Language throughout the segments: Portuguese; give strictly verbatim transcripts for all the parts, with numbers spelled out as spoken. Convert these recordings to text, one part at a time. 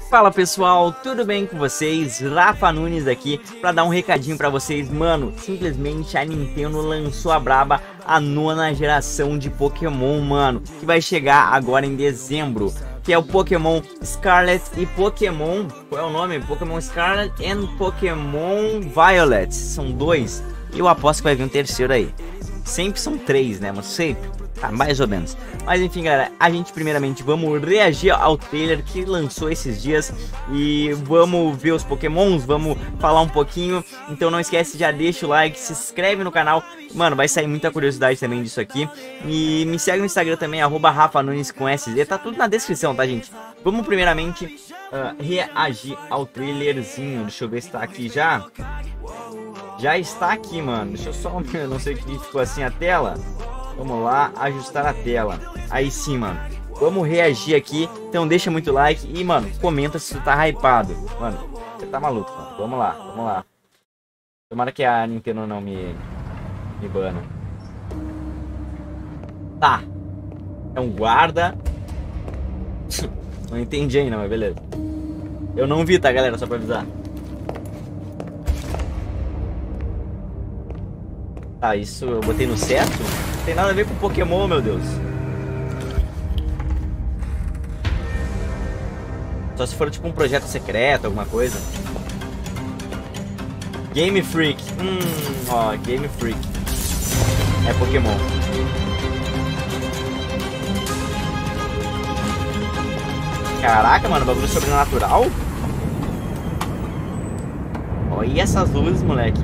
Fala pessoal, tudo bem com vocês? Rafa Nunes aqui para dar um recadinho para vocês. Mano, simplesmente a Nintendo lançou a braba a nona geração de Pokémon, mano, que vai chegar agora em dezembro, que é o Pokémon Scarlet e Pokémon, qual é o nome? Pokémon Scarlet e Pokémon Violet, são dois, e eu aposto que vai vir um terceiro aí. Sempre são três, né, mas sempre. Ah, mais ou menos. Mas enfim, galera, a gente primeiramente vamos reagir ao trailer que lançou esses dias e vamos ver os Pokémons, vamos falar um pouquinho. Então não esquece, já deixa o like, se inscreve no canal. Mano, vai sair muita curiosidade também disso aqui. E me segue no Instagram também, arroba Rafa Nunes com S Z, tá tudo na descrição, tá, gente? Vamos primeiramente uh, reagir ao trailerzinho. Deixa eu ver se tá aqui já. Já está aqui, mano. Deixa eu só... Eu não sei o que ficou assim a tela. Vamos lá, ajustar a tela. Aí sim, mano. Vamos reagir aqui. Então deixa muito like e, mano, comenta se tu tá hypado. Mano, você tá maluco, mano. Vamos lá, vamos lá. Tomara que a Nintendo não me, me bana. Tá. É um guarda. Não entendi ainda, mas beleza. Eu não vi, tá, galera? Só pra avisar. Tá, isso eu botei no certo? Não tem nada a ver com Pokémon, meu Deus. Só se for tipo um projeto secreto, alguma coisa. Game Freak. Hum, ó, Game Freak. É Pokémon. Caraca, mano, bagulho sobrenatural. Olha essas luzes, moleque.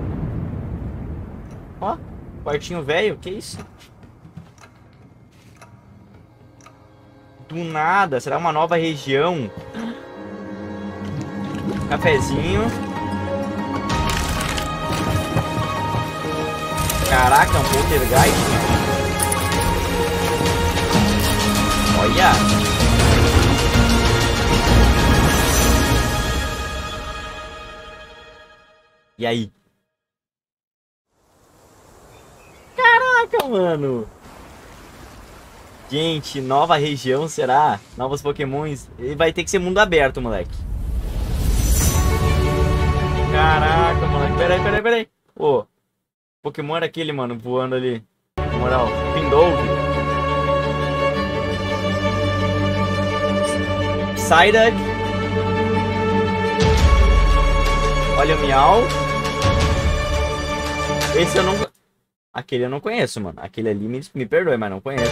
Ó, quartinho velho, que isso? Do nada, será uma nova região? Cafezinho. Caraca, um poltergeist, mano. Olha. E aí? Caraca, mano. Gente, nova região, será? Novos Pokémons. Ele vai ter que ser mundo aberto, moleque. Caraca, moleque. Peraí, peraí, peraí. Ô, Pokémon era aquele, mano, voando ali. Na moral, Pindove. Psyduck. Olha o Miau. Esse eu não... Aquele eu não conheço, mano. Aquele ali, me, me perdoe, mas não conheço.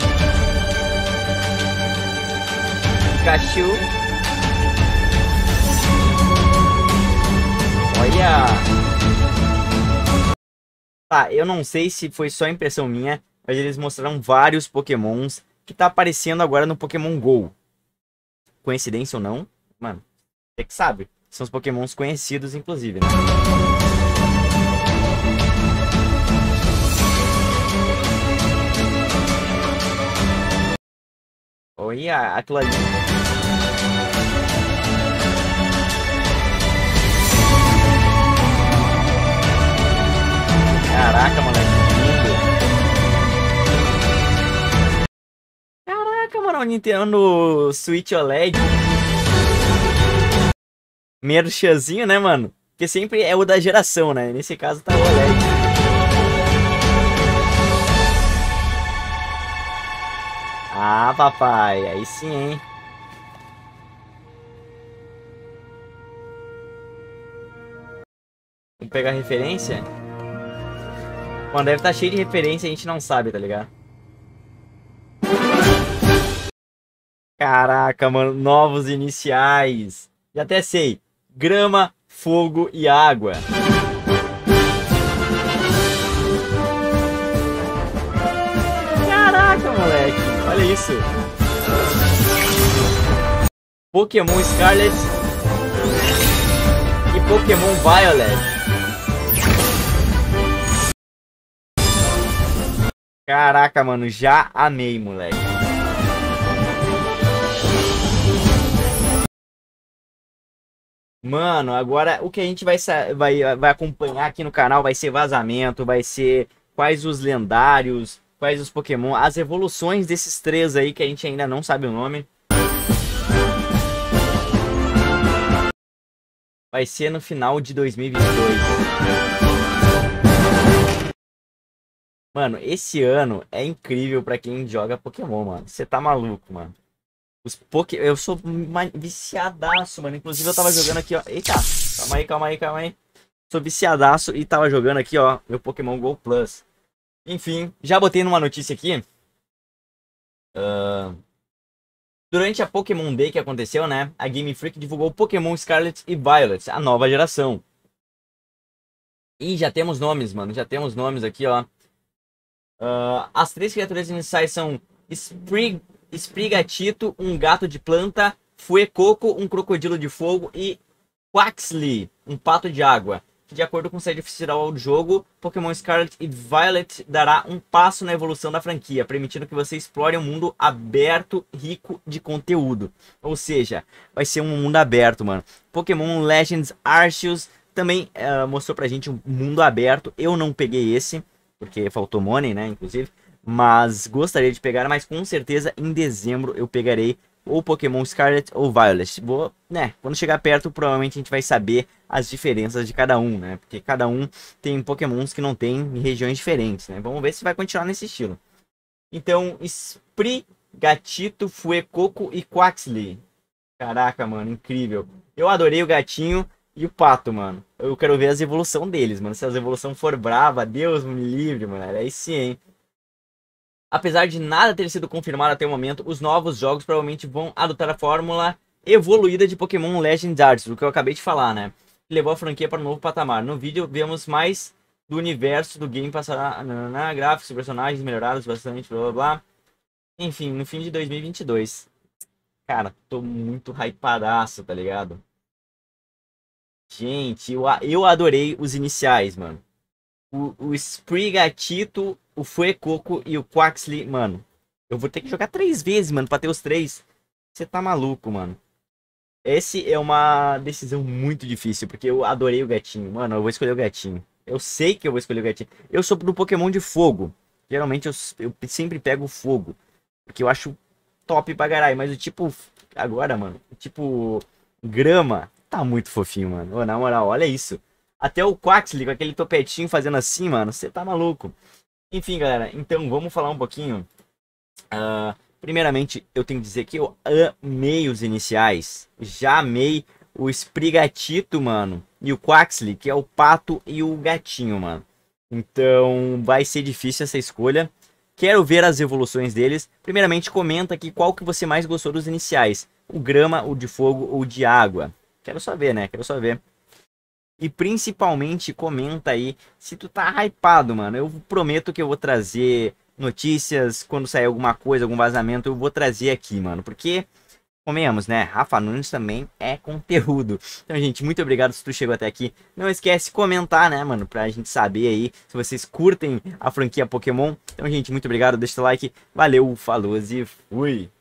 Pikachu. Olha. Tá, eu não sei se foi só impressão minha, mas eles mostraram vários Pokémons que tá aparecendo agora no Pokémon GO. Coincidência ou não? Mano, você que sabe. São os Pokémons conhecidos, inclusive, né? Olha aquilo ali. Caraca, moleque, lindo. Caraca, mano, o Nintendo Switch O L E D. Merchanzinho, né, mano? Porque sempre é o da geração, né? Nesse caso tá o O L E D. Ah, papai, aí sim, hein? Vamos pegar referência? Bom, deve estar cheio de referência, a gente não sabe, tá ligado? Caraca, mano, novos iniciais. Já até sei. Grama, fogo e água. Caraca, moleque. Olha isso. Pokémon Scarlet e Pokémon Violet. Caraca, mano, já amei, moleque. Mano, agora o que a gente vai, vai, vai acompanhar aqui no canal vai ser vazamento, vai ser quais os lendários, quais os Pokémon, as evoluções desses três aí que a gente ainda não sabe o nome. vai ser no final de dois mil e vinte e dois. Mano, esse ano é incrível pra quem joga Pokémon, mano. Você tá maluco, mano. Os Poké... Eu sou viciadaço, mano. Inclusive eu tava jogando aqui, ó. Eita, calma aí, calma aí, calma aí. Sou viciadaço e tava jogando aqui, ó, meu Pokémon Go Plus. Enfim, já botei numa notícia aqui. Uh... Durante a Pokémon Day que aconteceu, né? A Game Freak divulgou Pokémon Scarlet e Violet, a nova geração. E já temos nomes, mano. Já temos nomes aqui, ó. Uh, as três criaturas iniciais são Sprig... Sprigatito, um gato de planta, Fuecoco, um crocodilo de fogo e Quaxly, um pato de água. De acordo com o site oficial do jogo, Pokémon Scarlet e Violet dará um passo na evolução da franquia, permitindo que você explore um mundo aberto, rico de conteúdo. Ou seja, vai ser um mundo aberto, mano. Pokémon Legends Arceus também uh, mostrou pra gente um mundo aberto. Eu não peguei esse, porque faltou money, né, inclusive. Mas gostaria de pegar, mas com certeza em dezembro eu pegarei ou Pokémon Scarlet ou Violet. Vou, né, quando chegar perto provavelmente a gente vai saber as diferenças de cada um, né? Porque cada um tem Pokémons que não tem em regiões diferentes, né? Vamos ver se vai continuar nesse estilo. Então, Sprigatito, Fuecoco e Quaxly. Caraca, mano, incrível. Eu adorei o gatinho e o pato, mano. Eu quero ver as evoluções deles, mano. Se as evoluções for brava, Deus me livre, mano. Aí sim, hein? Apesar de nada ter sido confirmado até o momento, os novos jogos provavelmente vão adotar a fórmula evoluída de Pokémon Legends Arceus, o que eu acabei de falar, né? Que levou a franquia para um novo patamar. No vídeo vemos mais do universo do game, passará na gráficos, personagens melhorados bastante, blá blá blá. Enfim, no fim de dois mil e vinte e dois. Cara, tô muito hypadaço, tá ligado? Gente, eu, eu adorei os iniciais, mano. O, o Sprigatito, o Fuecoco e o Quaxly, mano. Eu vou ter que jogar três vezes, mano, pra ter os três. Você tá maluco, mano. Esse é uma decisão muito difícil, porque eu adorei o gatinho. Mano, eu vou escolher o gatinho. Eu sei que eu vou escolher o gatinho. Eu sou do Pokémon de fogo. Geralmente eu, eu sempre pego o fogo. Porque eu acho top pra caralho. Mas o tipo... Agora, mano. O tipo... Grama. Tá muito fofinho, mano. Ô, na moral, olha isso. Até o Quaxly com aquele topetinho fazendo assim, mano. Você tá maluco. Enfim, galera. Então, vamos falar um pouquinho. Uh, primeiramente, eu tenho que dizer que eu amei os iniciais. Já amei o Sprigatito, mano. E o Quaxly, que é o pato e o gatinho, mano. Então, vai ser difícil essa escolha. Quero ver as evoluções deles. Primeiramente, comenta aqui qual que você mais gostou dos iniciais. O grama, o de fogo ou o de água. Quero só ver, né? Quero só ver. E principalmente comenta aí se tu tá hypado, mano. Eu prometo que eu vou trazer notícias, quando sair alguma coisa, algum vazamento, eu vou trazer aqui, mano. Porque, comemos, né? Rafa Nunes também é conteúdo. Então, gente, muito obrigado se tu chegou até aqui. Não esquece de comentar, né, mano? Pra gente saber aí se vocês curtem a franquia Pokémon. Então, gente, muito obrigado. Deixa o like. Valeu, falou e fui!